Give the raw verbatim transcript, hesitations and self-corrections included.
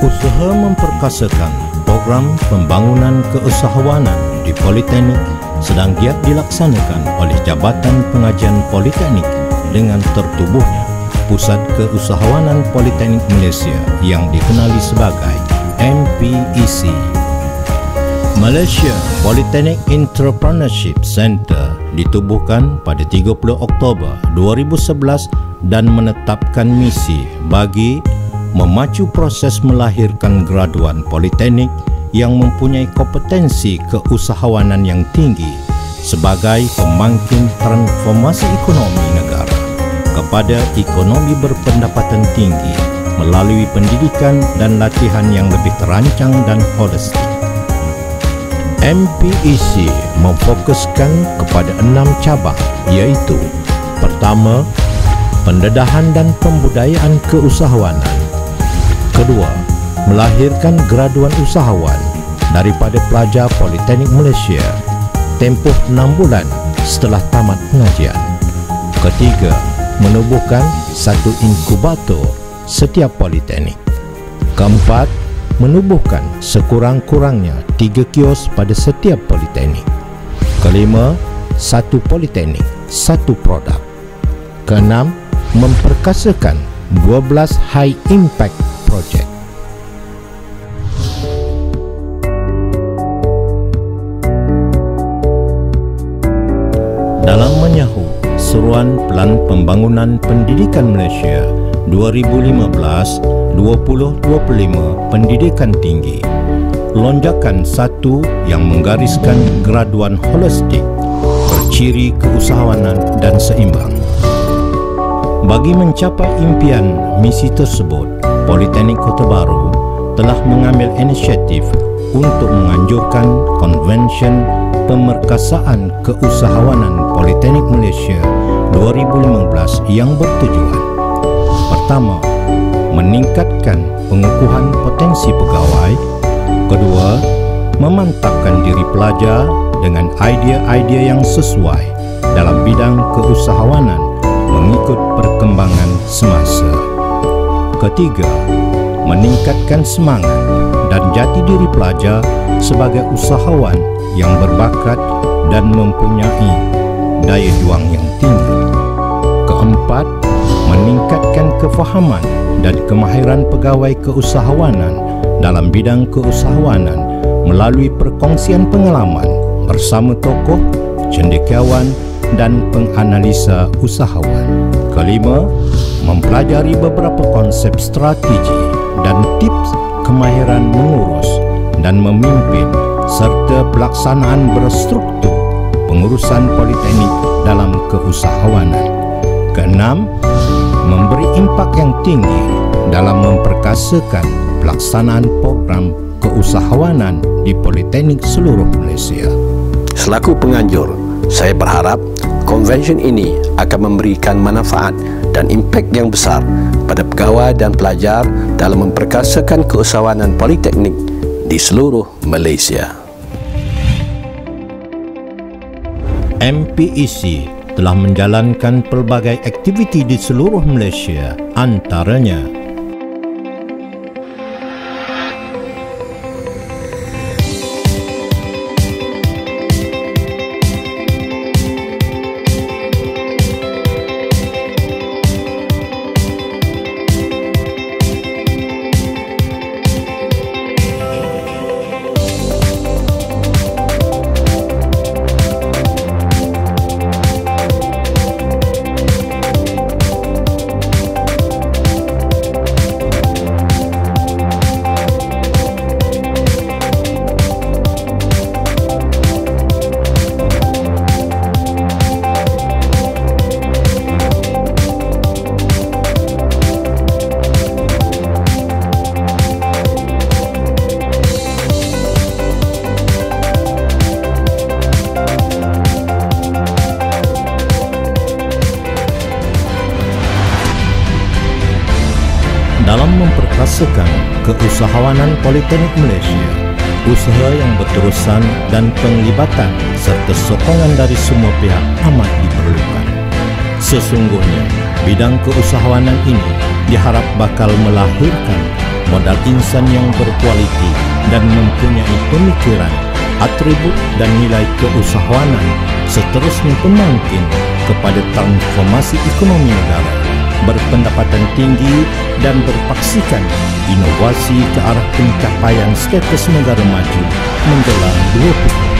Usaha memperkasakan program pembangunan keusahawanan di Politeknik sedang giat dilaksanakan oleh Jabatan Pengajian Politeknik dengan tertubuhnya Pusat Keusahawanan Politeknik Malaysia yang dikenali sebagai M P E C. Malaysia Polytechnic Entrepreneurship Centre ditubuhkan pada tiga puluh Oktober dua ribu sebelas dan menetapkan misi bagi memacu proses melahirkan graduan politeknik yang mempunyai kompetensi keusahawanan yang tinggi sebagai pembangkit transformasi ekonomi negara kepada ekonomi berpendapatan tinggi melalui pendidikan dan latihan yang lebih terancang dan holistik. M P E C memfokuskan kepada enam cabang iaitu: pertama, pendedahan dan pembudayaan keusahawanan; kedua, melahirkan graduan usahawan daripada pelajar Politeknik Malaysia tempoh enam bulan setelah tamat pengajian; ketiga, menubuhkan satu inkubator setiap politeknik; keempat, menubuhkan sekurang-kurangnya tiga kios pada setiap politeknik; kelima, satu politeknik, satu produk; keenam, memperkasakan dua belas high impact project. Dalam menyahut seruan Pelan Pembangunan Pendidikan Malaysia dua ribu lima belas hingga dua ribu dua puluh lima Pendidikan Tinggi, lonjakan satu yang menggariskan graduan holistik berciri keusahawanan dan seimbang. Bagi mencapai impian misi tersebut, Politeknik Kota Baru telah mengambil inisiatif untuk menganjurkan Konvensyen Pemerkasaan Keusahawanan Politeknik Malaysia dua ribu lima belas yang bertujuan: pertama, meningkatkan pengukuhan potensi pegawai; kedua, memantapkan diri pelajar dengan idea-idea yang sesuai dalam bidang keusahawanan mengikut perkembangan semasa; ketiga, meningkatkan semangat dan jati diri pelajar sebagai usahawan yang berbakat dan mempunyai daya juang yang tinggi; keempat, meningkatkan kefahaman dan kemahiran pegawai keusahawanan dalam bidang keusahawanan melalui perkongsian pengalaman bersama tokoh, cendekiawan dan penganalisa usahawan; kelima, mempelajari beberapa konsep strategi dan tips kemahiran mengurus dan memimpin serta pelaksanaan berstruktur pengurusan politeknik dalam keusahawanan; keenam, memberi impak yang tinggi dalam memperkasakan pelaksanaan program keusahawanan di Politeknik seluruh Malaysia. Selaku penganjur, saya berharap konvensyen ini akan memberikan manfaat dan impak yang besar pada pegawai dan pelajar dalam memperkasakan keusahawanan politeknik di seluruh Malaysia. M P E C telah menjalankan pelbagai aktiviti di seluruh Malaysia, antaranya dalam memperkasakan keusahawanan Politeknik Malaysia, usaha yang berterusan dan penglibatan serta sokongan dari semua pihak amat diperlukan. Sesungguhnya, bidang keusahawanan ini diharap bakal melahirkan modal insan yang berkualiti dan mempunyai pemikiran, atribut dan nilai keusahawanan seterusnya pemangkin kepada transformasi ekonomi negara, berpendapatan tinggi dan berpaksikan inovasi ke arah pencapaian status negara maju menjelang dua puluh